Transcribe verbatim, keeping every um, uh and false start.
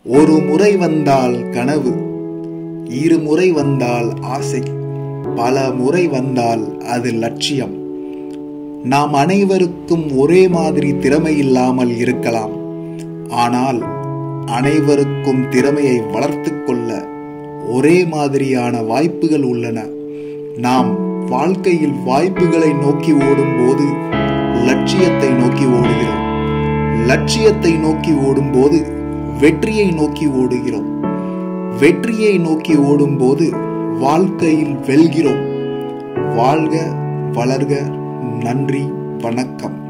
ஒரு முறை வந்தால் கனவு, இருமுறை வந்தால் ஆசை, பல முறை வந்தால் அது லட்சியம். நாம் அனைவருக்கும் ஒரே மாதிரி திறமை இல்லாமல் இருக்கலாம். ஆனால் அனைவருக்கும் திறமையை வளர்த்து கொள்ள ஒரே மாதிரியான வாய்ப்புகள் உள்ளன. நாம் வாழ்க்கையில் வாய்ப்புகளை நோக்கி ஓடும்போது லட்சியத்தை நோக்கி ஓடுகிறோம். லட்சியத்தை நோக்கி ஓடும்போது வெற்றியை நோக்கி ஓடுகிறோம். வெற்றியை நோக்கி ஓடும்போது வாழ்க்கையில் வெல்கிறோம். வாழ்க, வளர்க. நன்றி, வணக்கம்.